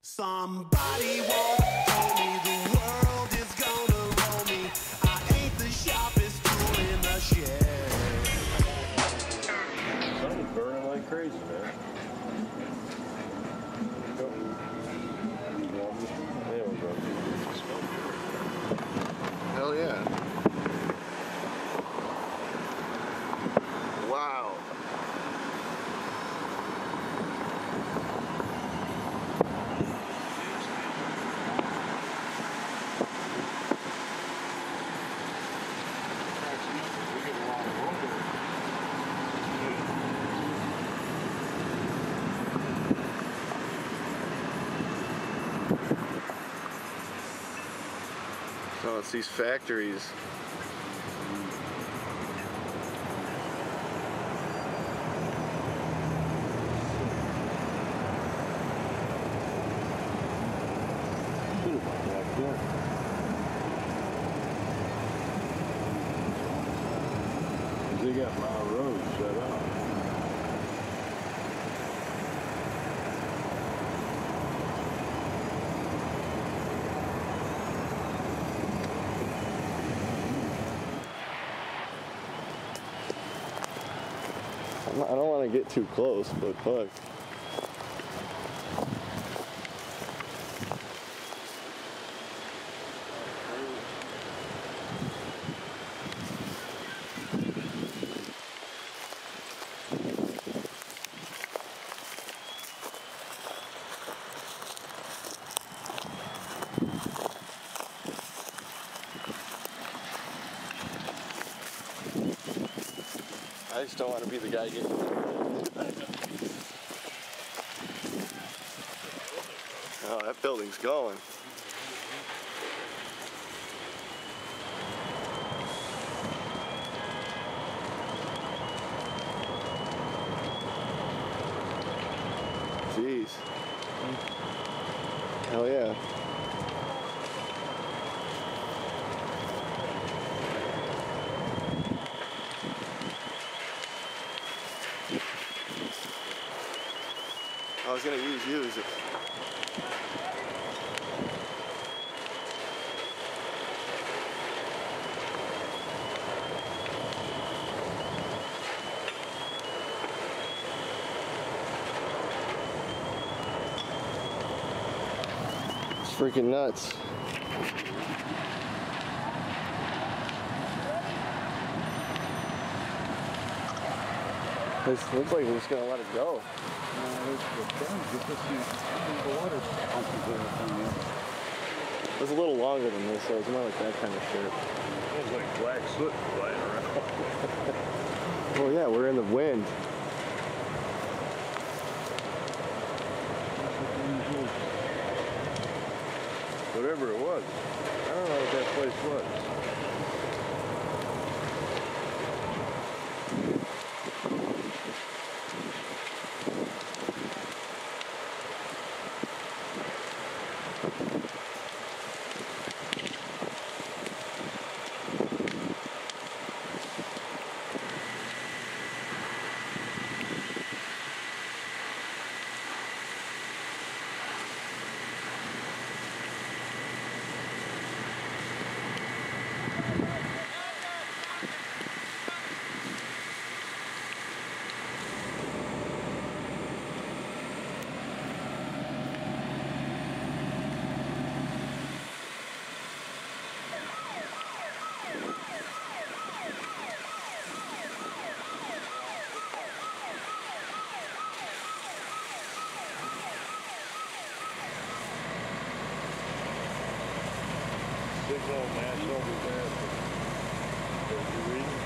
Somebody once told me the world is gonna roll me. I ain't the sharpest tool in the shed. The sun is burning like crazy, man. There we go. Hell yeah. Wow. So it's these factories. They got Mound Road shut off. I don't want to get too close, but fuck. I just don't want to be the guy getting. Oh, that building's going. Jeez. Hell yeah. I was gonna use you as a... It's freaking nuts. This looks like we're just gonna let it go. It was a little longer than this, so it's more like that kind of shit. It was like black soot flying around. Well, yeah, we're in the wind. Whatever it was. I don't know what that place was. Big old mass over there. Are you reading?